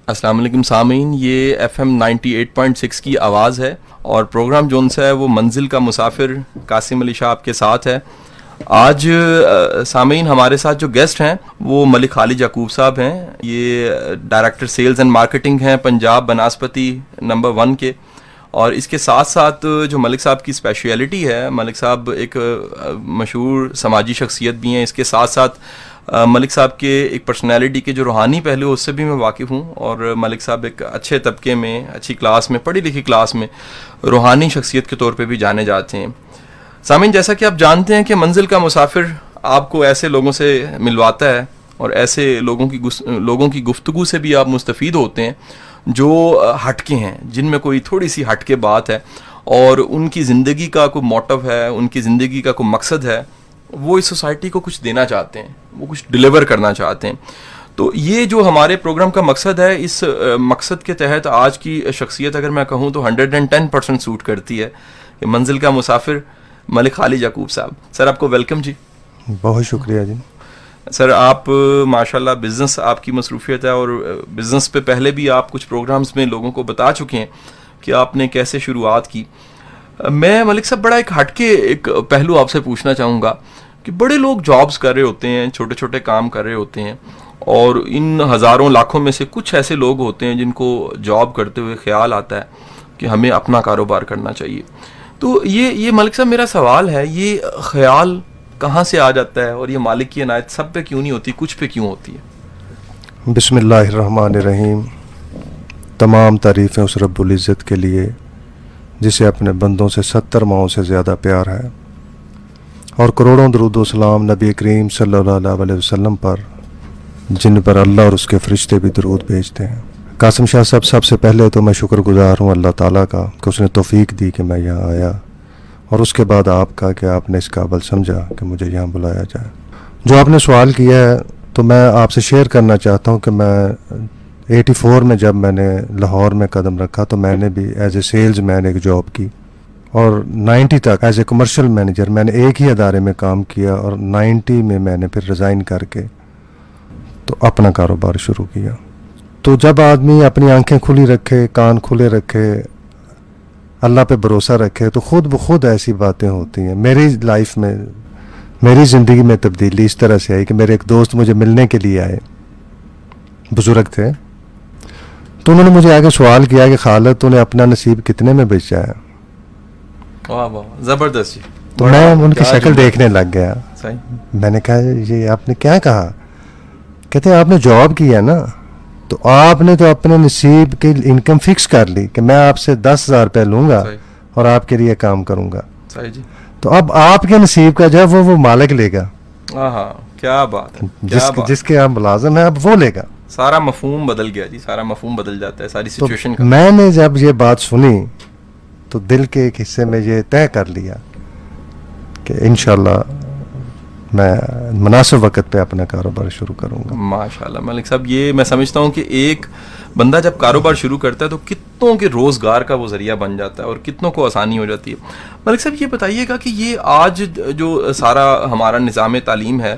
अस्सलाम वालेकुम सामीन, ये FM 98.6 की आवाज़ है और प्रोग्राम जोन सा है वो मंजिल का मुसाफिर कासिम अली शाह आपके साथ है। आज सामीन हमारे साथ जो गेस्ट हैं वो मलिक खालिद याकूब साहब हैं। ये डायरेक्टर सेल्स एंड मार्केटिंग हैं पंजाब बनास्पति नंबर 1 के। और इसके साथ साथ जो मलिक साहब की स्पेशलिटी है, मलिक साहब एक मशहूर समाजी शख्सियत भी हैं। इसके साथ साथ मलिक साहब के एक पर्सनैलिटी के जो रूहानी पहलू उससे भी मैं वाकिफ़ हूँ। और मलिक साहब एक अच्छे तबके में, अच्छी क्लास में, पढ़ी लिखी क्लास में रूहानी शख्सियत के तौर पे भी जाने जाते हैं। सामीन, जैसा कि आप जानते हैं कि मंजिल का मुसाफिर आपको ऐसे लोगों से मिलवाता है और ऐसे लोगों की गुफ्तगू से भी आप मुस्तफ़ीद होते हैं जो हटके हैं, जिनमें कोई थोड़ी सी हटके बात है और उनकी ज़िंदगी का कोई मोटिव है, उनकी ज़िंदगी का कोई मकसद है। वो इस सोसाइटी को कुछ देना चाहते हैं, वो कुछ डिलीवर करना चाहते हैं। तो ये जो हमारे प्रोग्राम का मकसद है, इस मकसद के तहत आज की शख्सियत अगर मैं कहूँ तो 110% सूट करती है कि मंजिल का मुसाफिर मलिक खालिद याकूब साहब। सर, आपको वेलकम जी। बहुत शुक्रिया जी। सर, आप माशाल्लाह बिज़नेस आपकी मसरूफियत है और बिज़नेस पे पहले भी आप कुछ प्रोग्राम्स में लोगों को बता चुके हैं कि आपने कैसे शुरुआत की। मैं मलिक साहब बड़ा एक हटके एक पहलू आपसे पूछना चाहूँगा कि बड़े लोग जॉब्स कर रहे होते हैं, छोटे छोटे काम कर रहे होते हैं और इन हज़ारों लाखों में से कुछ ऐसे लोग होते हैं जिनको जॉब करते हुए ख्याल आता है कि हमें अपना कारोबार करना चाहिए। तो ये मलिक साहब मेरा सवाल है, ये ख्याल कहाँ से आ जाता है और ये मालिक की इनायत सब पे क्यों नहीं होती, कुछ पे क्यों होती है? बिस्मिल्लाहिर्रहमानिर्रहीम। तमाम तारीफ़ें उस रब्बुल इज़्ज़त के लिए जिसे अपने बंदों से 70 माओं से ज़्यादा प्यार है, और करोड़ों दरूद व सलाम नबी करीम सल्लल्लाहु अलैहि वसल्लम पर, जिन पर अल्लाह और उसके फ़रिश्ते भी दरूद भेजते हैं। कासिम शाह साहब, सबसे पहले तो मैं शुक्रगुज़ार हूँ अल्लाह ताला का कि उसने तौफ़ीक दी कि मैं यहाँ आया, और उसके बाद आपका कि आपने इस काबिल समझा कि मुझे यहाँ बुलाया जाए। जो आपने सवाल किया है तो मैं आपसे शेयर करना चाहता हूँ कि मैं 84 में जब मैंने लाहौर में कदम रखा तो मैंने भी एज ए सेल्स मैन एक जॉब की, और 90 तक एज ए कमर्शियल मैनेजर मैंने एक ही अदारे में काम किया, और 90 में मैंने फिर रिज़ाइन करके तो अपना कारोबार शुरू किया। तो जब आदमी अपनी आंखें खुली रखे, कान खुले रखे, अल्लाह पे भरोसा रखे, तो ख़ुद ब खुद ऐसी बातें होती हैं। मेरी लाइफ में, मेरी ज़िंदगी में तब्दीली इस तरह से आई कि मेरे एक दोस्त मुझे मिलने के लिए आए, बुजुर्ग थे, तो उन्होंने मुझे आगे सवाल किया कि खालिद तूने अपना नसीब कितने में बेचा है? वाह वाह, ज़बरदस्त। तो मैं उनकी शक्ल देखने लग गया। सही। मैंने कहा ये आपने क्या कहा? कहते हैं आपने जॉब किया ना, तो आपने तो अपने नसीब की इनकम फिक्स कर ली कि मैं आपसे 10,000 रुपये लूँगा और आपके लिए काम करूँगा। सही जी। तो अब आपके नसीब का जब वो मालिक लेगा। हाँ, क्या बात है। जिसके आप मुलाजिम हैं अब वो लेगा। सारा मफहूम बदल गया जी, सारा मफहूम बदल जाता है सारी सिचुएशन का। मैंने जब ये बात सुनी तो दिल के एक हिस्से में ये तय कर लिया कि इंशाल्लाह मैं मुनासिब वक्त पे अपना कारोबार शुरू करूँगा। माशाल्लाह मलिक साहब, ये मैं समझता हूँ कि एक बंदा जब कारोबार शुरू करता है तो कितनों के रोज़गार का वो ज़रिया बन जाता है और कितनों को आसानी हो जाती है। मलिक साहब, ये बताइएगा कि ये आज जो सारा हमारा निज़ाम तालीम है,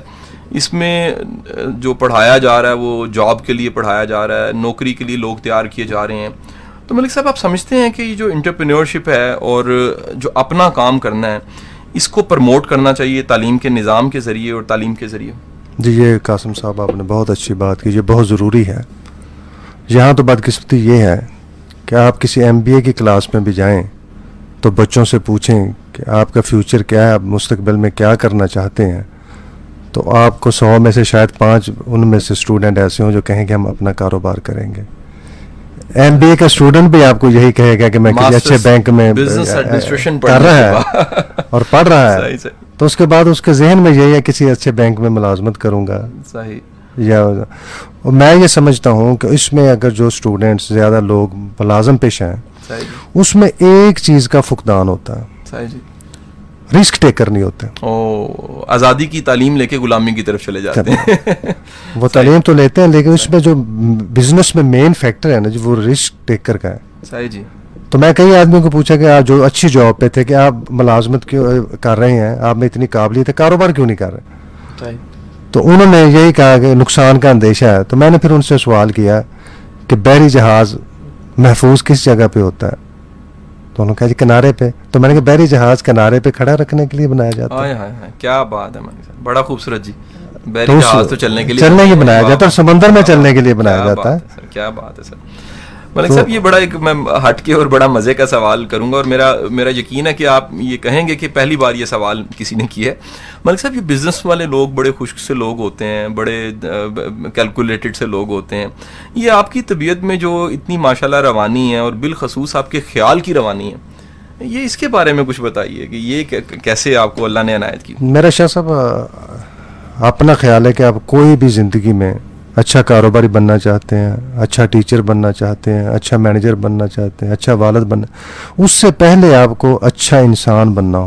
इसमें जो पढ़ाया जा रहा है वो जॉब के लिए पढ़ाया जा रहा है, नौकरी के लिए लोग तैयार किए जा रहे हैं। तो मलिक साहब, आप समझते हैं कि ये जो एंटरप्रेन्योरशिप है और जो अपना काम करना है, इसको प्रमोट करना चाहिए तालीम के निज़ाम के ज़रिए और तालीम के ज़रिए? जी, ये कासिम साहब आपने बहुत अच्छी बात की, ये बहुत ज़रूरी है। यहाँ तो बदकिस्मती ये है कि आप किसी MBA की क्लास में भी जाएं तो बच्चों से पूछें कि आपका फ्यूचर क्या है, आप मुस्तकबिल में क्या करना चाहते हैं, तो आपको 100 में से शायद 5 उनमें से स्टूडेंट ऐसे हों जो कहेंगे हम अपना कारोबार करेंगे। MBA का स्टूडेंट भी आपको यही कहेगा कि मैं किसी अच्छे बैंक में बिजनेस एडमिनिस्ट्रेशन कर रहा है और पढ़ रहा है, तो उसके बाद उसके जहन में यही है किसी अच्छे बैंक में मुलाजमत करूँगा। सही। या मैं ये समझता हूँ कि इसमें अगर जो स्टूडेंट्स ज़्यादा लोग मुलाजम पेशा हैं, उसमें एक चीज़ का फुकदान होता है। सही जी। रिस्क टेकर नहीं होते। आज़ादी की तालीम लेके गुलामी की तरफ चले जाते हैं। वो तालीम तो लेते हैं लेकिन उसमें जो बिजनेस में मेन फैक्टर है ना जी, वो रिस्क टेकर का है। सही जी। तो मैं कई आदमियों को पूछा कि आप जो अच्छी जॉब पे थे कि आप मुलाजमत क्यों कर रहे हैं, आप में इतनी काबिलियत है, कारोबार क्यों नहीं कर रहे? तो उन्होंने यही कहा कि नुकसान का अंदेशा है। तो मैंने फिर उनसे सवाल किया कि बहरी जहाज़ महफूज किस जगह पे होता है, तो उन्होंने कहा जी किनारे पे। तो मैंने कहा बहरी जहाज़ किनारे पे खड़ा रखने के लिए बनाया जाता है। क्या बात है मलिक साहब, बड़ा खूबसूरत जी। बहरी जहाज़ तो चलने के लिए बनाया जाता है और समंदर में चलने के लिए बनाया जाता है। क्या बात है सर। मलिक साहब ये बड़ा एक मैं हटके और बड़ा मज़े का सवाल करूंगा, और मेरा यकीन है कि आप ये कहेंगे कि पहली बार ये सवाल किसी ने किया है। मलिक साहब ये बिज़नेस वाले लोग बड़े खुश्क से लोग होते हैं, बड़े कैलकुलेटेड से लोग होते हैं। ये आपकी तबीयत में जो इतनी माशाल्लाह रवानी है और बिलखसूस आपके ख्याल की रवानी है, ये इसके बारे में कुछ बताइए कि ये कैसे आपको अल्लाह ने इनायत की। मेरा शाह साहब अपना ख्याल है कि आप कोई भी ज़िंदगी में अच्छा कारोबारी बनना चाहते हैं, अच्छा टीचर बनना चाहते हैं, अच्छा मैनेजर बनना चाहते हैं, अच्छा वालिद बनना, उससे पहले आपको अच्छा इंसान बनना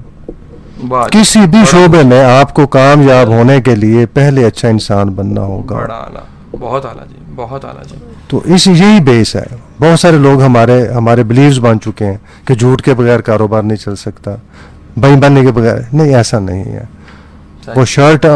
होगा। किसी भी शोबे में आपको कामयाब होने के लिए पहले अच्छा इंसान बनना होगा। बड़ा आला, बहुत आला जी, बहुत आला जी। तो यही बेस है। बहुत सारे लोग हमारे बिलीव्स बन चुके हैं कि झूठ के बगैर कारोबार नहीं चल सकता, भाई बनने के बगैर नहीं, ऐसा नहीं है। वो शॉर्ट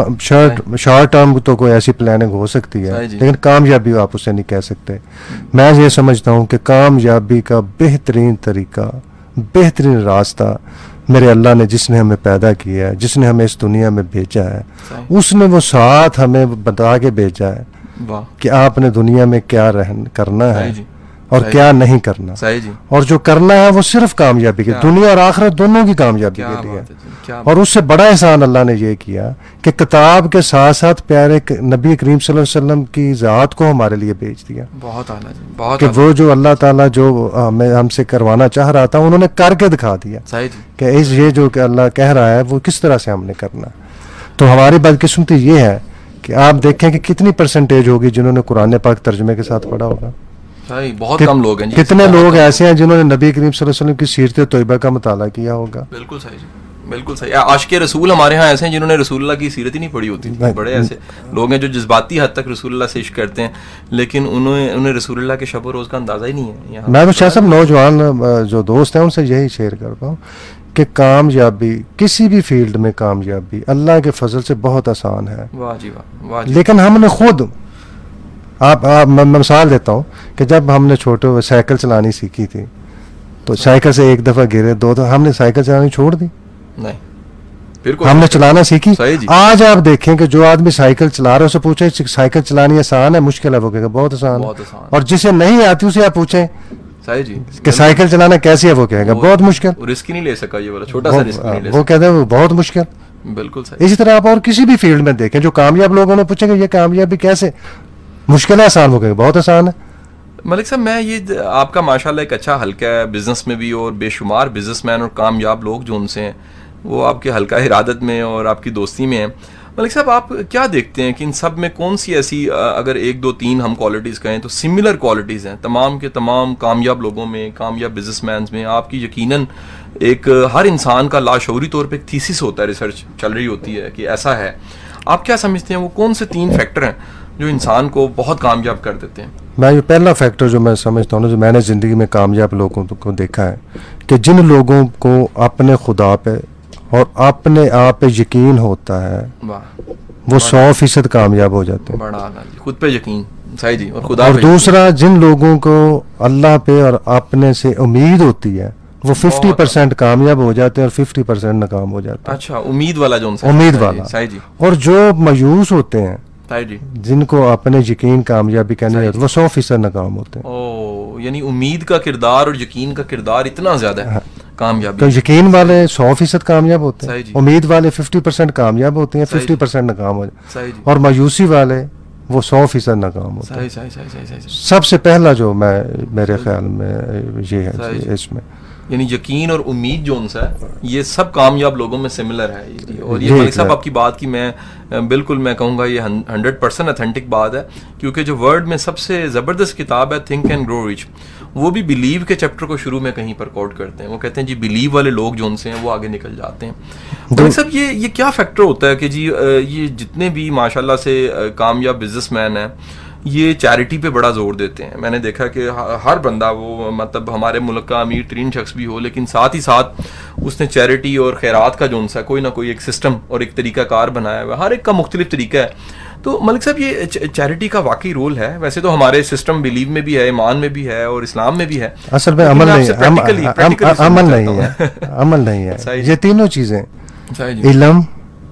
टर्म तो कोई ऐसी प्लानिंग हो सकती है, लेकिन कामयाबी आप उसे नहीं कह सकते। मैं ये समझता हूँ कि कामयाबी का बेहतरीन तरीका, बेहतरीन रास्ता मेरे अल्लाह ने, जिसने हमें पैदा किया है, जिसने हमें इस दुनिया में भेजा है, उसने वो साथ हमें बता के भेजा है कि आपने दुनिया में क्या करना है और क्या नहीं करना। और जो करना है वो सिर्फ कामयाबी के, दुनिया और आखिरत दोनों की कामयाबी के लिए। और उससे बड़ा एहसान अल्लाह ने ये किया कि किताब के साथ साथ प्यारे नबी करीम सल्लल्लाहु अलैहि वसल्लम की ज़ात को हमारे लिए भेज दिया। बहुत आला जी, बहुत कि वो जो अल्लाह ताला जो हमसे करवाना चाह रहा था, उन्होंने करके दिखा दिया कि ये जो अल्लाह कह रहा है वो किस तरह से हमने करना। तो हमारी बदकिस्मती ये है कि आप देखें कि कितनी परसेंटेज होगी जिन्होंने कुरान पाक तर्जुमे के साथ पढ़ा होगा। बहुत कम लोग हैं जी। कितने लोग ऐसे हैं जिन्होंने नबी करीम सल्लल्लाहु अलैहि वसल्लम की सीरत तौबा का मुताला किया होगा। बिल्कुल सही जी, बिल्कुल सही। आशिक़े रसूल हमारे यहाँ ऐसे हैं जिन्होंने रसूलुल्लाह की सीरत ही नहीं पढ़ी होती। बड़े ऐसे लोग हैं जो जज्बाती हद तक रसूलुल्लाह से इश्क करते हैं, लेकिन उन्हें रसूलुल्लाह के शब रोज़ का अंदाज़ा ही नहीं है। मैं तो शाह साहब नौजवान जो दोस्त हैं उनसे यही शेयर करता हूँ कि कामयाबी, किसी भी फील्ड में कामयाबी अल्लाह के फजल से बहुत आसान है। वाह जी वाह। लेकिन हमने खुद मैं मिसाल देता हूँ कि जब हमने छोटे साइकिल चलानी सीखी थी, तो साइकिल से एक दफ़ा गिरे, दो तो हमने साइकिल चलानी छोड़ दी नहीं, फिर हमने चलाना सीखी। आज आप देखें कि जो आदमी साइकिल चला रहा है उसे पूछे साइकिल चलानी आसान है मुश्किल है, वो कहेगा बहुत आसान है। और जिसे नहीं आती उसे आप पूछें सही जी कि साइकिल चलाना कैसे है, वो कहेगा बहुत मुश्किल, रिस्क ही नहीं ले सका, ये वाला छोटा सा रिस्क नहीं ले सका, वो कहता है वो बहुत मुश्किल। बिल्कुल सही। इसी तरह आप और किसी भी फील्ड में देखें, जो कामयाब लोगों ने पूछेंगे ये कामयाबी कैसे, मुश्किल है आसान, हो गया बहुत आसान है। मलिक साहब मैं ये आपका माशाल्लाह एक अच्छा हल्का है बिजनेस में भी, और बेशुमार बिजनेसमैन और कामयाब लोग जो उनसे हैं वो आपके हल्का इरादत में और आपकी दोस्ती में हैं। मलिक साहब आप क्या देखते हैं कि इन सब में कौन सी ऐसी अगर एक दो तीन हम क्वालिटीज़ कहें तो सिमिलर क्वालिटीज़ हैं तमाम के तमाम कामयाब लोगों में, कामयाब बिजनेसमैन में? आपकी यकीनन एक हर इंसान का लाशऊरी तौर पे एक थीसिस होता है, रिसर्च चल रही होती है कि ऐसा है। आप क्या समझते हैं वो कौन से तीन फैक्टर हैं जो इंसान को बहुत कामयाब कर देते हैं? मैं ये पहला फैक्टर जो मैं समझता हूँ, जो मैंने ज़िंदगी में कामयाब लोगों को देखा है कि जिन लोगों को अपने खुदा पे और अपने आप पे यकीन होता है वो 100% कामयाब हो जाते हैं। बड़ा खुद पे यकीन, सही जी, और खुदा और पे। दूसरा, जिन लोगों को अल्लाह पे और अपने से उम्मीद होती है वो 50% कामयाब हो जाते हैं और 50% नाकाम हो जाते हैं। अच्छा, उम्मीद वाला जो उम्मीद वाला, सही जी। और जो मायूस होते हैं जी, जिनको अपने यकीन कामयाबी कहने वो 100% नाकाम होते हैं। ओ, यानी उम्मीद का किरदार और यकीन का किरदार इतना ज्यादा है कामयाबी। तो यकीन वाले 100% कामयाब होते हैं, उम्मीद वाले 50% कामयाब होते हैं, 50% नाकाम हो जाते हैं, और मायूसी वाले वो 100% नाकाम होते हैं। सबसे पहला जो मेरे ख्याल में ये है इसमें, यानी यकीन और उम्मीद जो उनसा है ये सब कामयाब लोगों में सिमिलर है। और ये मलिक साहब आपकी बात की मैं बिल्कुल मैं कहूँगा ये 100% ऑथेंटिक बात है, क्योंकि जो वर्ल्ड में सबसे ज़बरदस्त किताब है थिंक एंड ग्रो रिच, वो भी बिलीव के चैप्टर को शुरू में कहीं पर कोट करते हैं। वो कहते हैं जी बिलीव वाले लोग जो उनसे हैं वो आगे निकल जाते हैं। मलिक साहब ये क्या फैक्टर होता है कि जी ये जितने भी माशाल्लाह से कामयाब बिजनेसमैन हैं ये चैरिटी पे बड़ा जोर देते हैं। मैंने देखा कि हर बंदा, वो मतलब हमारे मुल्क का अमीर तरीन शख्स भी हो, लेकिन साथ ही साथ उसने चैरिटी और खैरात का जो उनसा कोई ना कोई एक सिस्टम और एक तरीका कार बनाया हुआ है। हर एक का मुख्तलिफ तरीका है। तो मलिक साहब ये चैरिटी का वाकई रोल है, वैसे तो हमारे सिस्टम बिलीव में भी है, ईमान में भी है और इस्लाम में भी है, असल में अमल नहीं है, अमल नहीं है। ये तीनों चीजें, इल्म,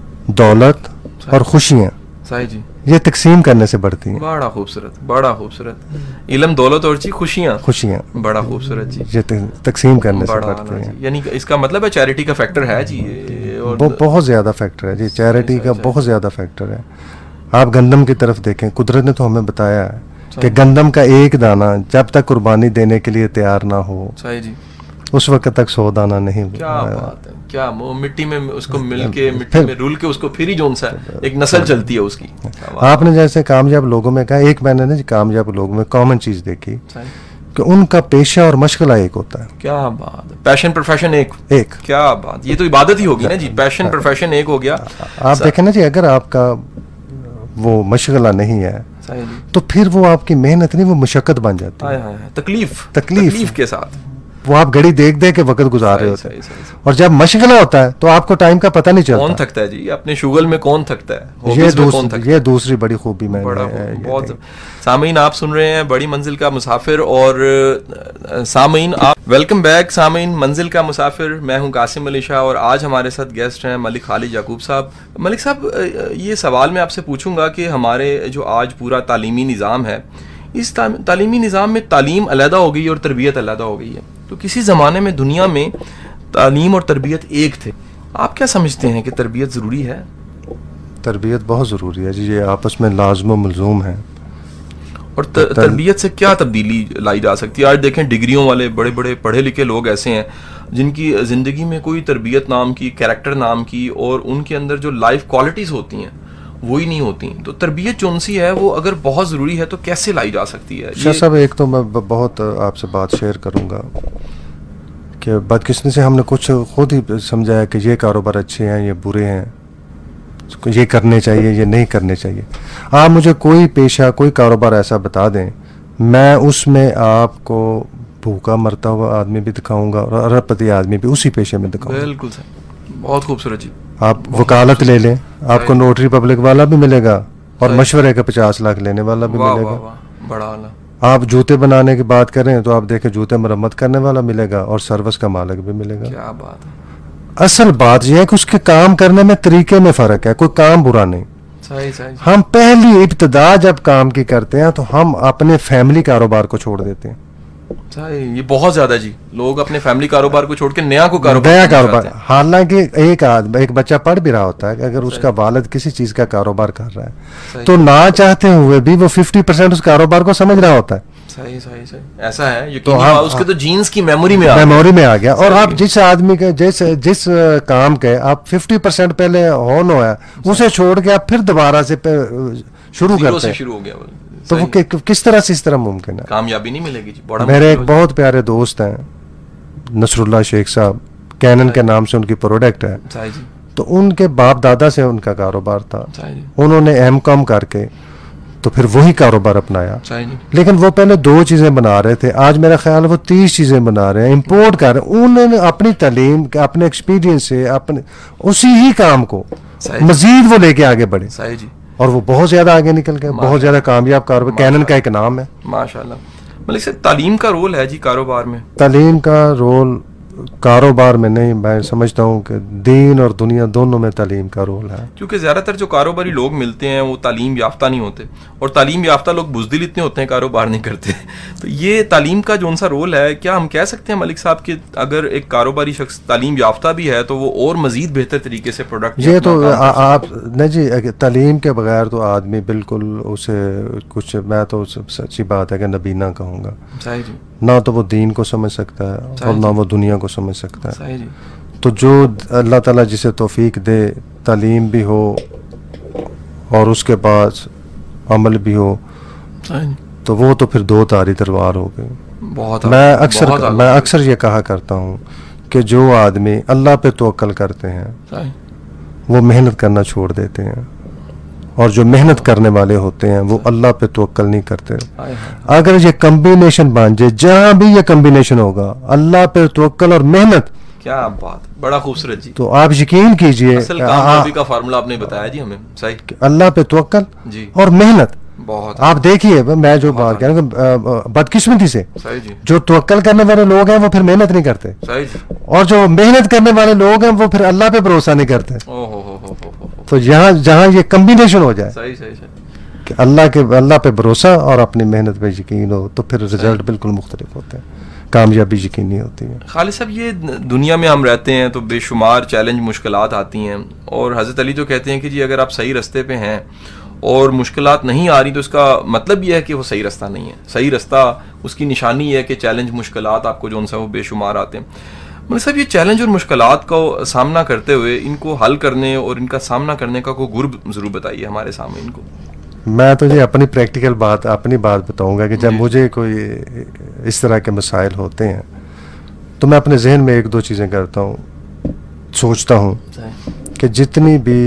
दौलत और खुशियाँ, सही जी, ये तकसीम करने से बढ़ती हैं। बड़ा खूबसूरत, बड़ा खूबसूरत। इल्म, दौलत और जी खुशियाँ, बड़ा खूबसूरत जी, ये तकसीम करने से बढ़ती हैं। यानी इसका मतलब है चैरिटी का फैक्टर है जी, वो बहुत ज्यादा फैक्टर है जी, चैरिटी का बहुत ज्यादा फैक्टर है। आप गंदम की तरफ देखें, कुदरत ने तो हमें बताया है कि गंदम का एक दाना जब तक कुर्बानी देने के लिए तैयार ना हो, सही जी, उस वक्त तक 100 दाना नहीं। क्या बात है, क्या मिट्टी में उसको मिलके, मिट्टी में रुल के उसको फिर ही जोन सा एक नस्ल चलती है उसकी। आपने जैसे कामयाब लोगों में कहा, एक मैंने ना कामयाब लोगों में कॉमन चीज देखी कि उनका पेशा और मशगला एक होता है। क्या बात है, पैशन प्रोफेशन एक, क्या बात, ये तो इबादत ही होगी ना जी, पैशन प्रोफेशन एक हो गया। आप देखें ना जी, अगर आपका वो मशगला नहीं है तो फिर वो आपकी मेहनत नहीं, वो मुशक्कत बन जाती है, तकलीफ के साथ। वो आप घड़ी देख दे के वक्त गुजार रहे होते हैं, और जब मशगला होता है तो आपको टाइम का पता नहीं चलता। कौन थकता है जी अपने शुगल में, कौन थकता है, ये दूसरी बड़ी खूबी मैंने बहुत। सामीन आप सुन रहे हैं बड़ी मंजिल का मुसाफिर, और सामीन आप वेलकम बैक सामीन मंजिल का मुसाफिर। मैं हूं कासिम अली शाह और आज हमारे साथ गेस्ट हैं मलिक खालिद याकूब साहब। मलिक साहब, ये सवाल मैं आपसे पूछूंगा कि हमारे जो आज पूरा तालीमी निज़ाम है, इस तालीमी निज़ाम में तालीम अलहदा हो गई और तरबियत अलहदा हो गई है। तो किसी ज़माने में दुनिया में तालीम और तरबियत एक थे, आप क्या समझते हैं कि तरबियत ज़रूरी है? तरबियत बहुत ज़रूरी है जी, ये आपस में लाज़िम व मलज़ूम है। और तरबियत से क्या तब्दीली लाई जा सकती है? आज देखें डिग्रियों वाले बड़े बड़े पढ़े लिखे लोग ऐसे हैं जिनकी ज़िंदगी में कोई तरबियत नाम की, कैरेक्टर नाम की, और उनके अंदर जो लाइफ क्वालिटीज़ होती हैं वो ही नहीं होती। तो तरबियत जो सी है वो अगर बहुत ज़रूरी है तो कैसे लाई जा सकती है? शाह साहब, एक तो मैं बहुत आपसे बात शेयर करूंगा कि बदकिस्मती से हमने कुछ खुद ही समझाया कि ये कारोबार अच्छे हैं, ये बुरे हैं, ये करने चाहिए, ये नहीं करने चाहिए। आप मुझे कोई पेशा, कोई कारोबार ऐसा बता दें, मैं उसमें आपको भूखा मरता हुआ आदमी भी दिखाऊंगा और अरबपति आदमी भी उसी पेशे में दिखाऊंगा। बिल्कुल सही, बहुत खूबसूरत जी। आप वकालत ले लें, आपको नोटरी पब्लिक वाला भी मिलेगा और मशवरे का 50 लाख लेने वाला भी मिलेगा। बड़ा वाला। आप जूते बनाने की बात करें तो आप देखें जूते मरम्मत करने वाला मिलेगा और सर्विस का मालिक भी मिलेगा। क्या बात है। असल बात यह है कि उसके काम करने में तरीके में फर्क है, कोई काम बुरा नहीं। सही सही। हम पहली इब्तिदा जब काम की करते हैं तो हम अपने फैमिली कारोबार को छोड़ देते हैं। ये बहुत ज्यादा जी, लोग अपने फैमिली कारोबार को छोड़ के नया कारोबार। हालांकि एक बच्चा पढ़ भी रहा होता है, अगर उसका वालिद किसी चीज का कारोबार कर रहा है तो ना चाहते हुए भी वो 50% उस कारोबार को समझ रहा होता है। सही सही सही, ऐसा है। तो उसके तो जीन्स की मेमोरी में आ गया। और आप जिस आदमी के जिस काम के आप 50% पहले ऑन हुआ उसे छोड़ के आप फिर दोबारा से शुरू करते हैं, शुरू हो गया, तो वो किस तरह से इस तरह मुमकिन है? कामयाबी नहीं मिलेगी जी। मेरे एक बहुत प्यारे दोस्त हैं नसरुल्लाह शेख साहब, कैनन के नाम से उनकी प्रोडक्ट है, तो उनके बाप दादा से उनका कारोबार था, उन्होंने M.Com करके तो फिर वही कारोबार अपनाया। लेकिन वो पहले 2 चीजें बना रहे थे, आज मेरा ख्याल है वो 30 चीजें बना रहे हैं, इंपोर्ट कर रहे हैं। उन्होंने अपनी तालीम, अपने एक्सपीरियंस से अपने उसी ही काम को मजीद वो लेके आगे बढ़े और वो बहुत ज्यादा आगे निकल गए, बहुत ज्यादा कामयाब कारोबार। कैनन का एक नाम है माशाल्लाह। मलिक साहब, तालीम का रोल है जी कारोबार में? तालीम का रोल कारोबार में नहीं, मैं समझता हूँ कि दीन और दुनिया दोनों में तालीम का रोल है। क्योंकि ज़्यादातर जो कारोबारी लोग मिलते हैं वो तालीम याफ्ता नहीं होते, और तालीम याफ्ता लोग बुज़दिल इतने होते हैं कारोबार नहीं करते। तो ये तालीम का जो सा रोल है, क्या हम कह सकते हैं मलिक साहब कि अगर एक कारोबारी शख्स तालीम याफ्ता भी है तो वो और मज़ीद बेहतर तरीके से प्रोडक्ट? ये तो आप नहीं जी, तालीम के बगैर तो आदमी बिल्कुल उसे कुछ, मैं तो सच्ची बात है कि नबीना कहूँगा, ना तो वो दीन को समझ सकता है और ना वो दुनिया को समझ सकता है। तो जो अल्लाह ताला जिसे तौफीक दे, तालीम भी हो और उसके पास अमल भी हो, तो वो तो फिर 2 तारी तलवार हो गई। मैं अक्सर ये कहा करता हूँ कि जो आदमी अल्लाह पे तवक्कल करते हैं वो मेहनत करना छोड़ देते हैं, और जो मेहनत करने वाले होते हैं वो अल्लाह पे तवक्कल नहीं करते। अगर ये कॉम्बिनेशन बन जाए, जहां भी ये कॉम्बिनेशन होगा, अल्लाह पे तवक्कल और मेहनत, क्या बात, बड़ा खूबसूरत जी। तो आप यकीन कीजिए, असल कामयाबी का फार्मूला आपने बताया जी हमें, सही। अल्लाह पे तवक्कल जी और मेहनत। बहुत आप देखिए, मैं जो बात कह रहा हूँ बदकिस्मती से सही जी, जो तवक्कल करने वाले लोग हैं वो फिर मेहनत नहीं करते, सही जी। और जो मेहनत करने वाले लोग हैं वो फिर अल्लाह पे भरोसा नहीं करते। ओ हो। तो यहाँ जहाँ ये कम्बिनेशन हो जाए सही सही सही। कि अल्लाह पे भरोसा और अपनी मेहनत पे यकीन हो, तो फिर रिजल्ट बिल्कुल मुख्तलिफ होते हैं, कामयाबी यकीनी होती है। खालिद साहब, ये दुनिया में हम रहते हैं तो बेशुमार चैलेंज मुश्किलात आती हैं, और हज़रत अली तो कहते हैं कि जी अगर आप सही रास्ते पे हैं और मुश्किलात नहीं आ रही तो इसका मतलब ये है कि वो सही रास्ता नहीं है। सही रास्ता उसकी निशानी है कि चैलेंज मुश्किलात आपको जो उनसे वो बेशुमार आते हैं। मतलब साहब, ये चैलेंज और मुश्किलात का सामना करते हुए इनको हल करने और इनका सामना करने का कोई गुर ज़रूर बताइए हमारे सामने इनको। मैं तो ये अपनी प्रैक्टिकल बात, अपनी बात बताऊंगा कि जब मुझे कोई इस तरह के मसाइल होते हैं तो मैं अपने जहन में एक दो चीज़ें करता हूँ, सोचता हूँ कि जितनी भी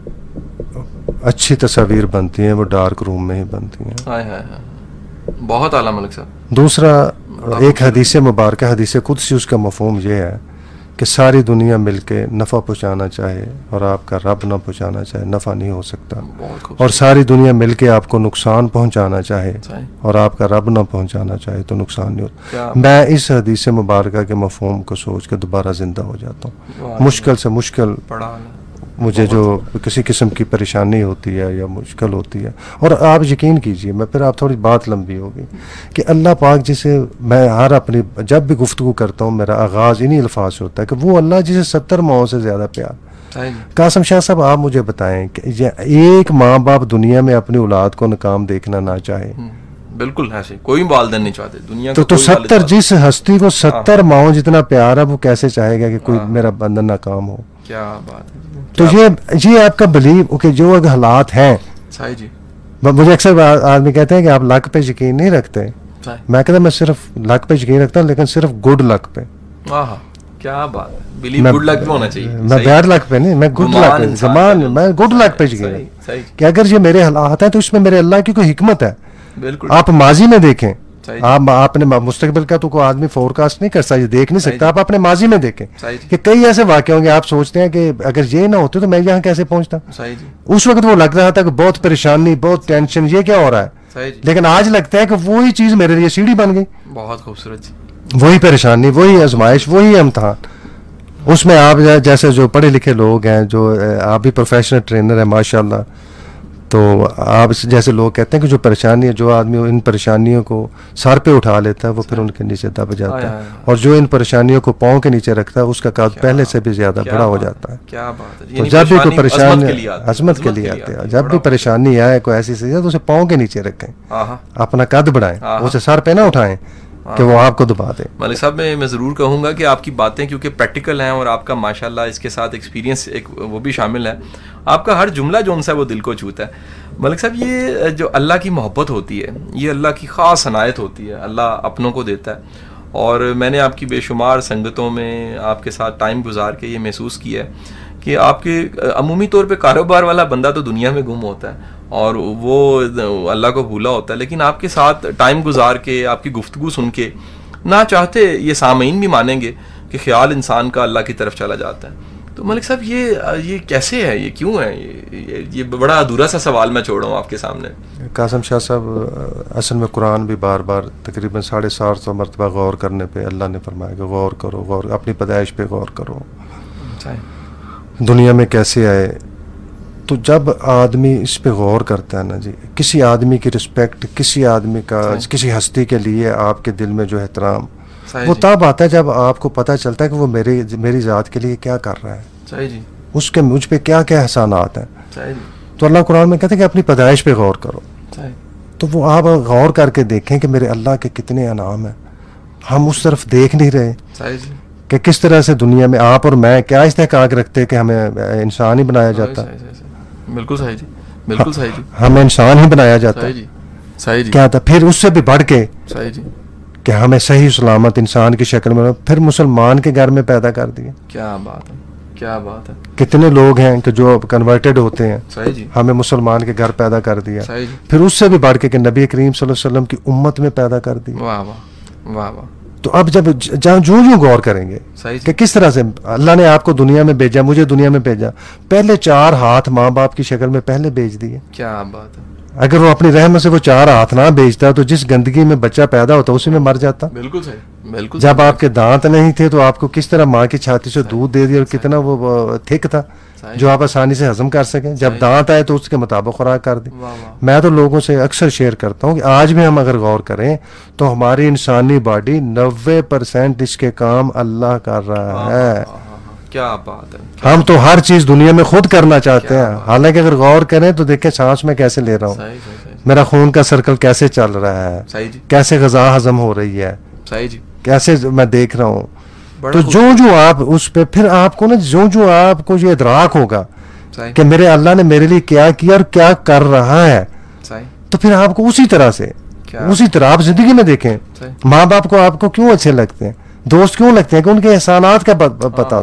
अच्छी तस्वीर बनती हैं वो डार्क रूम में ही बनती हैं। हाय हाय हाय, बहुत आला मलिक साहब। दूसरा, एक हदीस मुबारक, हदीस कुदसी, उसका मफहूम ये है कि सारी दुनिया मिलके नफ़ा पहुंचाना चाहे और आपका रब ना पहुंचाना चाहे, नफ़ा नहीं हो सकता। और सारी दुनिया मिलके आपको नुकसान पहुंचाना चाहे और आपका रब ना पहुंचाना चाहे तो नुकसान नहीं होता। मैं इस हदीस मुबारक के मफहूम को सोच के दोबारा जिंदा हो जाता हूँ। मुश्किल से मुश्किल मुझे जो किसी किस्म की परेशानी होती है या मुश्किल होती है, और आप यकीन कीजिए, मैं फिर आप थोड़ी बात लंबी होगी कि अल्लाह पाक जिसे मैं हर अपनी जब भी गुफ्तगू करता हूँ मेरा आगाज़ इन्हीं अल्फाज से होता है कि वो अल्लाह जिसे 70 माओं से ज़्यादा प्यार। कासिम शाह साहब, आप मुझे बताएं कि एक माँ बाप दुनिया में अपनी औलाद को नाकाम देखना ना चाहे, बिल्कुल ऐसे कोई वालिदैन नहीं चाहते दुनिया तो 70 जिस हस्ती को 70 माओं जितना प्यार है वो कैसे चाहेगा कि कोई मेरा बंदा नाकाम हो। क्या बात है। तो ये आपका बिलीव ओके, जो अगर हालात हैं, सही जी। मुझे अक्सर आदमी कहते हैं कि आप लक पे यकीन नहीं रखते, मैं कहता मैं सिर्फ लक पे यकीन रखता हूँ, लेकिन सिर्फ गुड लक पे। क्या बात है, बिलीव गुड लक पे होना चाहिए। मैं बैड लक पे नहीं, मैं गुड लक पे, ज़मान मैं गुड लक पे यकीन कि अगर ये मेरे हालात हैं तो इसमें मेरे अल्लाह की कोई हिकमत है। बिल्कुल। आप माजी में देखें, आपने मुस्तकबिल का तो कोई आदमी फोरकास्ट नहीं कर सकता, ये देख नहीं सकता। आप अपने माजी में देखें कि कई ऐसे वाक़े होंगे, आप सोचते हैं कि अगर ये ना होते तो मैं यहाँ कैसे पहुंचता। उस वक्त वो लग रहा था कि बहुत परेशानी, बहुत टेंशन, ये क्या हो रहा है, लेकिन आज लगता है कि वही चीज मेरे लिए सीढ़ी बन गई। बहुत खूबसूरत। वही परेशानी, वही आजमाइश, वही इम्तिहान, उसमें आप जैसे जो पढ़े लिखे लोग हैं, जो आप भी प्रोफेशनल ट्रेनर है माशाल्लाह, तो आप जैसे लोग कहते हैं कि जो परेशानी है, जो आदमी इन परेशानियों को सर पे उठा लेता है वो फिर उनके नीचे दब जाता है, और जो इन परेशानियों को पाँव के नीचे रखता है उसका कद पहले से भी ज्यादा बड़ा हो जाता है। क्या बात है। तो जब भी कोई परेशानी, अजमत के लिए आते हैं, जब भी परेशानी आए कोई ऐसी चीज है तो उसे पाँव के नीचे रखें, अपना कद बढ़ाएं, उसे सर पे ना उठाएं कि वो आपको दबा दे। मलिक साहब, मैं ज़रूर कहूँगा कि आपकी बातें क्योंकि प्रैक्टिकल हैं और आपका माशाल्लाह इसके साथ एक्सपीरियंस एक वो भी शामिल है, आपका हर जुमला जो उनसा वो दिल को छूता है। मलिक साहब, ये जो अल्लाह की मोहब्बत होती है, ये अल्लाह की ख़ास अनायत होती है, अल्लाह अपनों को देता है। और मैंने आपकी बेशुमार संगतों में आपके साथ टाइम गुजार के ये महसूस किया है कि आपके अमूमी तौर पे कारोबार वाला बंदा तो दुनिया में गुम होता है और वो अल्लाह को भूला होता है, लेकिन आपके साथ टाइम गुजार के, आपकी गुफ्तगू सुन के, ना चाहते ये सामीन भी मानेंगे कि ख्याल इंसान का अल्लाह की तरफ चला जाता है। तो मलिक साहब, ये कैसे है, ये क्यों है, ये बड़ा अधूरा सा सवाल मैं छोड़ रहा हूँ आपके सामने। कासिम शाह साहब, असल में कुरान भी बार बार तकरीबन 750 मरतबा गौर करने पे अल्लाह ने फरमाया कि गौर करो, गौर, अपनी पैदाइश पे गौर करो, दुनिया में कैसे आए। तो जब आदमी इस पे गौर करता है ना जी, किसी आदमी की रिस्पेक्ट, किसी आदमी का, किसी हस्ती के लिए आपके दिल में जो एहतराम, वो तब आता है जब आपको पता चलता है कि वो मेरी ज़ात के लिए क्या कर रहा है, सही जी, उसके मुझ पे क्या क्या एहसानात हैं। तो अल्लाह कुरान में कहते हैं कि अपनी पैदाइश पे गौर करो। तो वो आप गौर करके देखें कि मेरे अल्लाह के कितने अनाम हैं, हम उस तरफ देख नहीं रहे कि किस तरह से दुनिया में आप और मैं क्या इस्तेहकाक रखते हैं कि हमें इंसान ही बनाया जाता है। बिल्कुल सही जी, बिल्कुल सही जी, हमें इंसान ही बनाया जाता है। सही जी। क्या था फिर उससे भी बढ़ के, सही जी, कि हमें सही सलामत इंसान की शक्ल में फिर मुसलमान के घर में पैदा कर दिया। क्या बात है, क्या बात है। कितने लोग हैं कि जो कन्वर्टेड होते हैं, सही जी, हमें मुसलमान के घर पैदा कर दिया। सही जी। फिर उससे भी बढ़ के कि नबी करीम सल्लल्लाहु अलैहि वसल्लम की उम्मत में पैदा कर दिया। वाह वाह वाह वाह। तो अब जब जो जो गौर करेंगे कि किस तरह से अल्लाह ने आपको दुनिया में भेजा, मुझे दुनिया में भेजा, पहले 4 हाथ माँ बाप की शक्ल में पहले भेज दिए। क्या बात है। अगर वो अपनी रहमत से वो 4 हाथ ना भेजता तो जिस गंदगी में बच्चा पैदा होता उसी में मर जाता। बिल्कुल सही, बिल्कुल। जब आपके दांत नहीं थे तो आपको किस तरह माँ की छाती से दूध दे दिया और कितना वो थिक था जो आप आसानी से हजम कर सकें। जब दांत आए तो उसके मुताबिक खुराक कर दी। मैं तो लोगों से अक्सर शेयर करता हूँ कि आज भी हम अगर गौर करें तो हमारी इंसानी बॉडी 90% इसके काम अल्लाह कर रहा है। क्या बात है। हम तो हर चीज दुनिया में खुद करना चाहते हैं, हालांकि अगर गौर करें तो देखें सांस में कैसे ले रहा हूँ, मेरा खून का सर्कल कैसे चल रहा है, कैसे ग़िज़ा हजम हो रही है, कैसे मैं देख रहा हूँ। तो जो आप उस पे फिर आपको ना जो आपको ये इदराक होगा कि मेरे अल्लाह ने मेरे लिए क्या किया और क्या कर रहा है, तो फिर आपको उसी तरह आप जिंदगी में देखें। माँ बाप को आपको क्यों अच्छे लगते हैं, दोस्त क्यों लगते हैं कि उनके एहसानात का पता,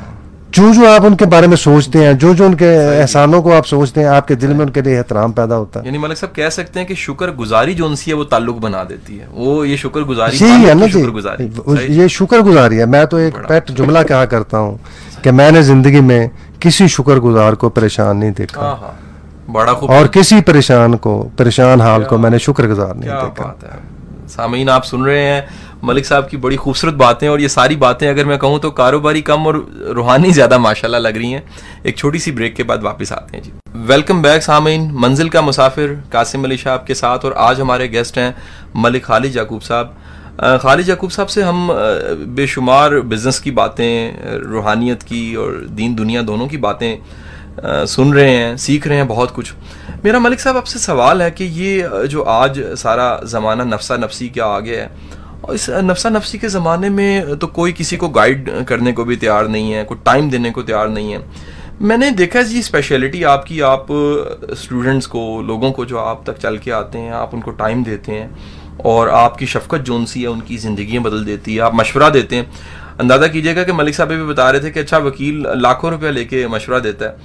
जो आप उनके बारे में सोचते हैं, जो उनके एहसानों को आप सोचते हैं, आपके दिल में उनके लिए एहतराम पैदा होता है। यानी मलिक साहब कह सकते हैं कि शुक्रगुजारी जो उनसी है वो ताल्लुक बना देती है। वो ये शुक्रगुजारी यही है ना जी, ये शुक्रगुजारी है। मैं तो एक पेट जुमला कहा करता हूँ कि मैंने जिंदगी में किसी शुक्रगुजार को परेशान नहीं देखा, बड़ा खूब, और किसी परेशान हाल को मैंने शुक्रगुजार नहीं देखा। सामीन आप सुन रहे हैं मलिक साहब की बड़ी खूबसूरत बातें, और ये सारी बातें अगर मैं कहूँ तो कारोबारी कम और रूहानी ज़्यादा माशाल्लाह लग रही हैं। एक छोटी सी ब्रेक के बाद वापस आते हैं जी। वेलकम बैक सामीन, मंजिल का मुसाफिर कासिम अली शाह आपके साथ, और आज हमारे गेस्ट हैं मलिक खालिद याकूब साहब। खालिद याकूब साहब से हम बेशुमार बिज़नेस की बातें, रूहानियत की और दीन दुनिया दोनों की बातें सुन रहे हैं, सीख रहे हैं बहुत कुछ। मेरा मलिक साहब आपसे सवाल है कि ये जो आज सारा ज़माना नफ्सा नफसी का आ गया है, और इस नफ्सा नफसी के ज़माने में तो कोई किसी को गाइड करने को भी तैयार नहीं है, कोई टाइम देने को तैयार नहीं है। मैंने देखा जी स्पेशलिटी आपकी, आप स्टूडेंट्स को, लोगों को जो आप तक चल के आते हैं, आप उनको टाइम देते हैं, और आपकी शफकत जोन सी है उनकी ज़िंदगियाँ बदल देती है। आप मशवरा देते हैं। अंदाज़ा कीजिएगा कि मलिक साहब भी बता रहे थे कि अच्छा वकील लाखों रुपया लेके मशवरा देता है,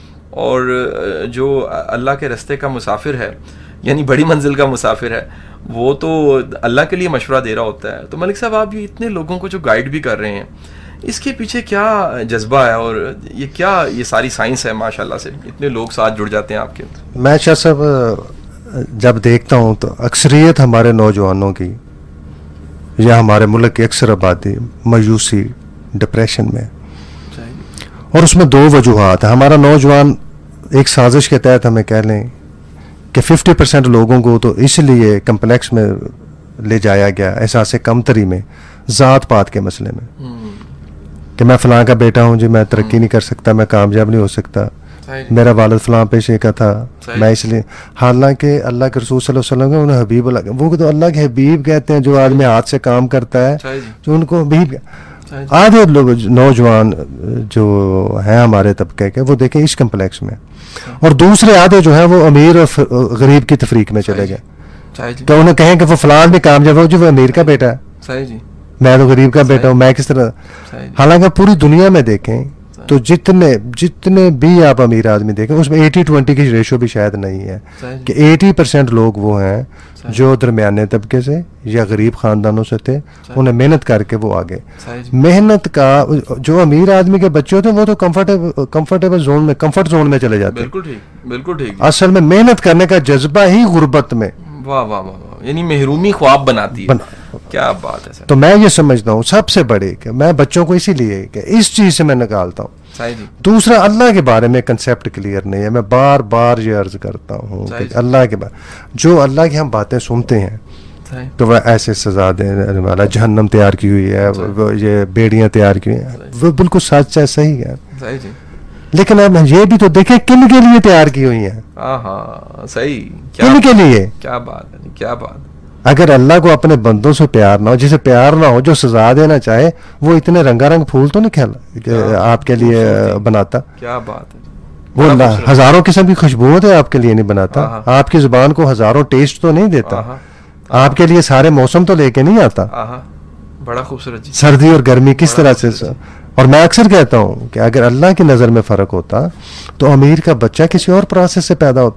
और जो अल्लाह के रास्ते का मुसाफिर है, यानी बड़ी मंजिल का मुसाफिर है, वो तो अल्लाह के लिए मशवरा दे रहा होता है। तो मलिक साहब आप ये इतने लोगों को जो गाइड भी कर रहे हैं, इसके पीछे क्या जज्बा है, और ये क्या ये सारी साइंस है माशाल्लाह से, इतने लोग साथ जुड़ जाते हैं आपके? मैं शाह साहब जब देखता हूँ तो अक्सरियत हमारे नौजवानों की या हमारे मुल्क की अक्सर आबादी मायूसी, डिप्रेशन में, और उसमें 2 वजूहात है। हमारा नौजवान एक साजिश के तहत हमें कह लें कि 50% लोगों को तो इसलिए कम्प्लेक्स में ले जाया गया एहसास कमतरी में, ज़ात पात के मसले में, कि मैं फ़लाँ का बेटा हूँ जी, मैं तरक्की नहीं कर सकता, मैं कामयाब नहीं हो सकता, मेरा वालिद फ़लाँ पेशे का था, मैं इसलिए। हालांकि अल्लाह के रसूल सल्लल्लाहु अलैहि वसल्लम उन्हें हबीब, वो तो अल्लाह के हबीब कहते हैं जो आदमी हाथ से काम करता है, जो उनको हबीब। आधे लोग नौजवान जो हैं हमारे तबके के, वो देखें इस कम्प्लेक्स में, और दूसरे आधे जो है वो अमीर और गरीब की तफरीक में चले गए। तो उन्हें कहें कि वो फलान भी कामयाब हो जी, वो अमीर का बेटा है, मैं तो गरीब का बेटा हूँ, मैं किस तरह। हालांकि पूरी दुनिया में देखें तो जितने भी आप अमीर आदमी देखें उसमें 80-20 की रेशो भी शायद नहीं है, कि 80% लोग वो हैं जो दरमियाने तबके से या गरीब ख़ानदानों से थे, उन्हें मेहनत करके वो आगे। मेहनत का जो अमीर आदमी के बच्चे होते हैं वो तो कंफर्टेबल जोन में, कंफर्ट जोन में चले जाते हैं। बिल्कुल ठीक, बिल्कुल ठीक। असल में मेहनत करने का जज्बा ही गुर्बत में, वाह वाह वाह, यानी महरूमी ख्वाब बनाती है। क्या बात है सर। तो मैं ये समझता हूँ सबसे बड़े कि मैं बच्चों को इसीलिए कि इस चीज से मैं निकालता हूँ। दूसरा, अल्लाह के बारे में कंसेप्ट क्लियर नहीं है। मैं बार बार ये अर्ज करता हूँ कि अल्लाह के बारे, जो अल्लाह की हम बातें सुनते हैं तो वह ऐसे सजा देने वाला, जहन्नम तैयार की हुई है, ये बेड़ियां तैयार की हुई हैं, वो बिल्कुल सच है, सही है। लेकिन अब ये भी तो देखें किन के लिए तैयार की हुई है। सही, किन के लिए? क्या बात है, क्या बात। अगर अल्लाह को अपने बंदों से प्यार ना हो, जिसे प्यार ना हो, जो सजा देना चाहे, वो इतने रंगारंग फूल तो नहीं खेला आपके लिए बनाता। क्या बात है। वो हजारों किस्म की खुशबू है आपके लिए नहीं बनाता। आपकी जुबान को हजारों टेस्ट तो नहीं देता। आपके लिए सारे मौसम तो लेके नहीं आता। बड़ा खूबसूरत, सर्दी और गर्मी किस तरह से। और मैं अक्सर कहता हूँ कि अगर अल्लाह की नज़र में फ़र्क होता तो अमीर का बच्चा किसी और प्रोसेस से पैदा होता,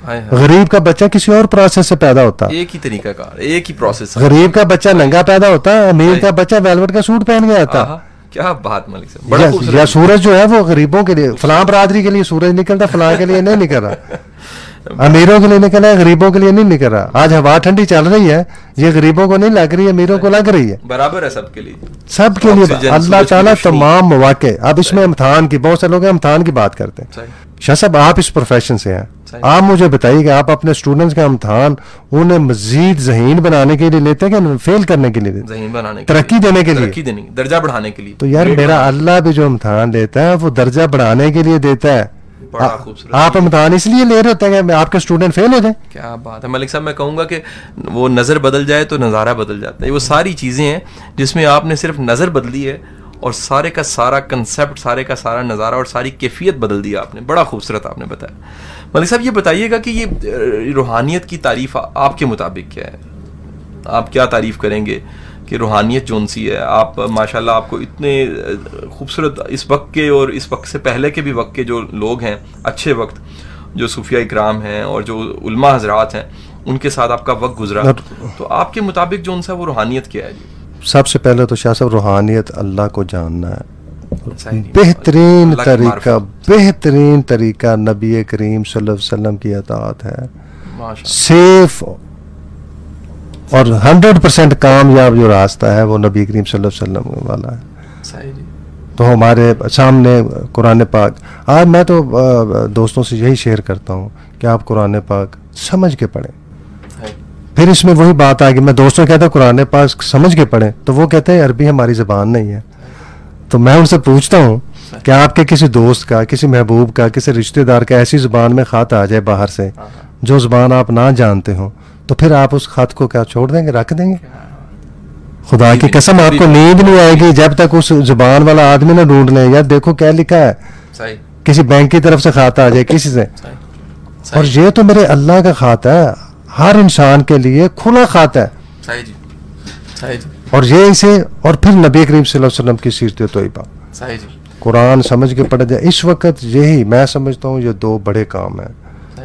हाय हाय। गरीब का बच्चा किसी और प्रोसेस से पैदा होता, एक ही तरीका का, एक ही प्रोसेस। गरीब का बच्चा नंगा पैदा होता, अमीर का बच्चा वेलवेट का सूट पहन के आता। क्या बात मलिक साहब, बड़ा खूबसूरत। या सूरज जो है वो गरीबों के लिए, फलां बरादरी के लिए सूरज निकलता, फलां के लिए नहीं निकल रहा, अमीरों के लिए निकल रहा है, गरीबों के लिए नहीं निकल रहा। आज हवा ठंडी चल रही है, ये गरीबों को नहीं लग रही है, अमीरों को लग रही है, बराबर है सबके लिए, सबके लिए। अल्लाह ताला तमाम मौके, अब इसमें इम्तिहान की, बहुत से लोग इम्तिहान की बात करते हैं। शाह साहब आप इस प्रोफेशन से हैं, आप मुझे बताइए कि आप अपने स्टूडेंट्स का इम्तिहान उन्हें मजीद ज़हीन बनाने के लिए लेते हैं कि फेल करने के लिए लेते हैं? ज़हीन बनाने के तरक्की देने के लिए, तरक्की देने, दर्जा बढ़ाने के लिए। तो यार मेरा अल्लाह भी जो इम्तिहान लेता है वो दर्जा बढ़ाने के लिए देता है। आप इम्तिहान इसलिए ले रहे होते हैं कि आपके स्टूडेंट फेल हो जाए। क्या बात है मलिक साहब, मैं कहूँगा कि वो नज़र बदल जाए तो नज़ारा बदल जाता है। वो सारी चीज़ें हैं जिसमें आपने सिर्फ नज़र बदली है और सारे का सारा कंसेप्ट, सारे का सारा नज़ारा और सारी कैफियत बदल दिया आपने। बड़ा खूबसूरत आपने बताया। मलिक साहब ये बताइएगा कि ये रूहानियत की तारीफ़ आपके मुताबिक क्या है? आप क्या तारीफ़ करेंगे कि रूहानियत जोन सी है? आप माशाल्लाह, आपको इतने खूबसूरत इस वक्त के और इस वक्त से पहले के भी वक्त के जो लोग हैं, अच्छे वक्त जो सूफिया इकराम हैं और जो उलमा हजरात हैं, उनके साथ आपका वक्त गुजरा, तो आपके मुताबिक जोन सा वो रूहानियत क्या है जी? सबसे पहले तो शाह साहब रूहानियत अल्लाह को जानना है। बेहतरीन तरीका, बेहतरीन तरीका नबी करीम सल्लल्लाहु अलैहि वसल्लम की अताअत है। सेफ और 100% कामयाब जो रास्ता है वो नबी करीम सल्लल्लाहु अलैहि वसल्लम वाला है। तो हमारे सामने कुरान पाक, आज मैं तो दोस्तों से यही शेयर करता हूँ कि आप कुरान पाक समझ के पढ़ें। फिर इसमें वही बात आ गई, मैं दोस्तों कहता हूँ कुरान पाक समझ के पढ़ें, तो वो कहते हैं अरबी हमारी ज़बान नहीं है। तो मैं उनसे पूछता हूँ कि आपके किसी दोस्त का, किसी महबूब का, किसी रिश्तेदार का ऐसी ज़बान में ख़त आ जाए बाहर से जो ज़बान आप ना जानते हो, तो फिर आप उस खत को क्या छोड़ देंगे, रख देंगे? खुदा की कसम आपको नींद नहीं आएगी जब तक उस जुबान वाला आदमी ना ढूंढ ले, यार देखो क्या लिखा है, किसी बैंक की तरफ से खाता आ जाए किसी से, और ये तो मेरे अल्लाह का खाता है, हर इंसान के लिए खुला खाता है। और ये इसे, और फिर नबी करीम सल्लल्लाहु अलैहि वसल्लम की सीरत तौहीबा, कुरान समझ के पढ़ा जाए। इस वक्त यही मैं समझता हूँ ये दो बड़े काम हैं,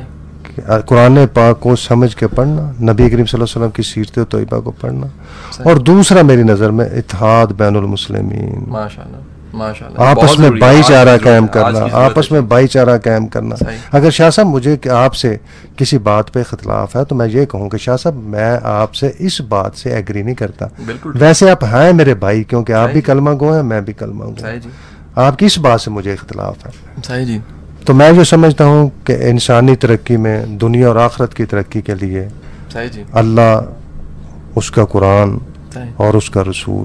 कुरान पाक को समझ के पढ़ना, नबी करीम सल्लल्लाहु अलैहि वसल्लम की सीरत तौहीबा को पढ़ना, और दूसरा मेरी नज़र में इत्तेहाद बैनुल मुस्लिमीन, माशाअल्लाह आपस में भाईचारा कायम करना, आपस में भाईचारा कायम करना। अगर शाह साहब मुझे आपसे किसी बात पे इख्तिलाफ है तो मैं ये कहूँ कि शाह साहब मैं आपसे इस बात से एग्री नहीं करता, वैसे आप हैं मेरे भाई, क्योंकि आप भी कलमा गो हैं, मैं भी कलमा गो, आपकी इस बात से मुझे इख्तिलाफ है। तो मैं जो समझता हूँ कि इंसानी तरक्की में, दुनिया और आखिरत की तरक्की के लिए अल्लाह, उसका कुरान और उसका रसूल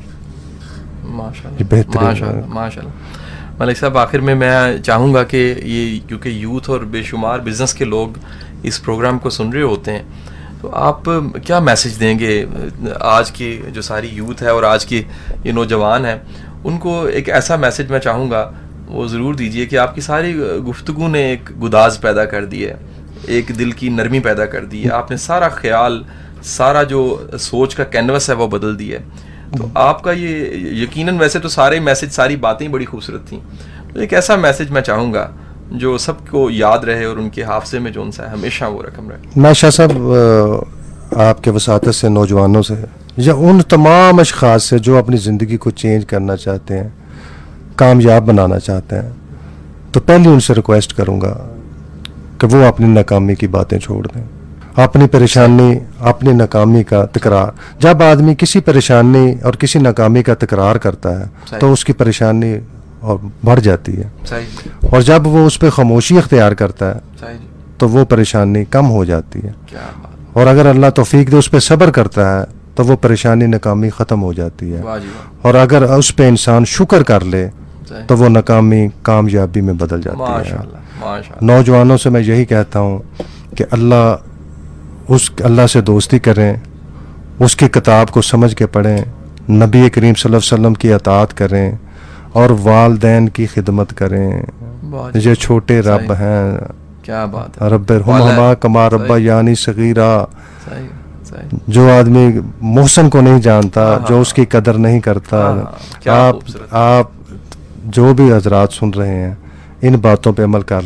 माशाल्लाह। मलिक साहब आखिर में मैं चाहूँगा कि ये, क्योंकि यूथ और बेशुमार बिज़नेस के लोग इस प्रोग्राम को सुन रहे होते हैं, तो आप क्या मैसेज देंगे आज की जो सारी यूथ है और आज की ये नौजवान हैं, उनको एक ऐसा मैसेज मैं चाहूँगा वो ज़रूर दीजिए कि आपकी सारी गुफ्तगू ने एक गुदाज पैदा कर दी है, एक दिल की नरमी पैदा कर दी है, आपने सारा ख्याल, सारा जो सोच का कैनवस है वो बदल दिया है। तो आपका ये यकीनन, वैसे तो सारे मैसेज, सारी बातें बड़ी खूबसूरत थी, तो एक ऐसा मैसेज मैं चाहूँगा जो सबको याद रहे और उनके हाफजे में जो उनसा है हमेशा वो रकम रहे। मैं शाह साहब आपके वसातत से, नौजवानों से, या उन तमाम अशख़ास से जो अपनी ज़िंदगी को चेंज करना चाहते हैं, कामयाब बनाना चाहते हैं, तो पहले उनसे रिक्वेस्ट करूँगा कि वो अपनी नाकामी की बातें छोड़ दें, अपनी परेशानी, अपनी नाकामी का तकरार। जब आदमी किसी परेशानी और किसी नाकामी का तकरार करता है तो उसकी परेशानी और बढ़ जाती है, और जब वो उस पर खामोशी इख्तियार करता है तो वो परेशानी कम हो जाती है, और अगर अल्लाह तौफीक दे उस पर सब्र करता है तो वो परेशानी नाकामी ख़त्म हो जाती है, और अगर उस पर इंसान शुक्र कर ले तो वो नाकामी कामयाबी में बदल जाती है। नौजवानों से मैं यही कहता हूँ कि अल्लाह से दोस्ती करें, उसकी किताब को समझ के पढ़ें, नबी करीम सल्लल्लाहु अलैहि वसल्लम की अताअत करें, और वालदैन की खिदमत करें। ये छोटे रब हैं, क्या बात है, रब्बिरहम्हुमा कमा रब्बा यानी सगीरा। जो आदमी मोहसन को नहीं जानता, जो उसकी कदर नहीं करता, आप जो भी हजरात सुन रहे हैं इन बातों पे अमल कर लें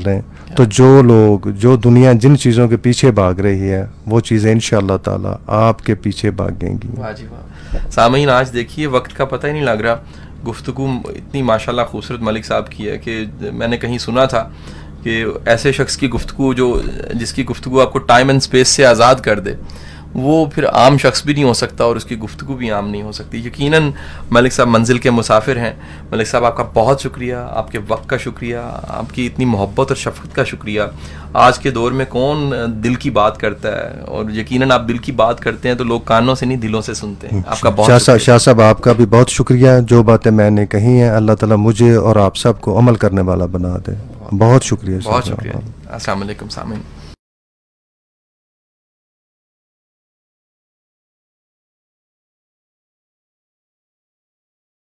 तो जो लोग, जो दुनिया जिन चीज़ों के पीछे भाग रही है, वो चीज़ें इंशाअल्लाह ताला आपके पीछे भागेंगी। वाह जी वाह। सामीन, आज देखिए वक्त का पता ही नहीं लग रहा, गुफ्तगू इतनी माशाल्लाह खूबसूरत मलिक साहब की है कि मैंने कहीं सुना था कि ऐसे शख्स की गुफ्तगू जिसकी गुफ्तगू आपको टाइम एंड स्पेस से आज़ाद कर दे, वो फिर आम शख्स भी नहीं हो सकता और उसकी गुफ्तगू भी आम नहीं हो सकती। यकीनन मलिक साहब मंजिल के मुसाफिर हैं। मलिक साहब, आपका बहुत शुक्रिया, आपके वक्त का शुक्रिया, आपकी इतनी मोहब्बत और शफ़क़त का शुक्रिया। आज के दौर में कौन दिल की बात करता है, और यकीनन आप दिल की बात करते हैं तो लोग कानों से नहीं दिलों से सुनते हैं। आपका बहुत शाह साहब, आपका भी बहुत शुक्रिया। जो बातें मैंने कही हैं, अल्लाह ताला मुझे और आप सबको अमल करने वाला बना दे। बहुत शुक्रिया। बहुत शुक्रिया। अस्सलाम वालेकुम सामीन।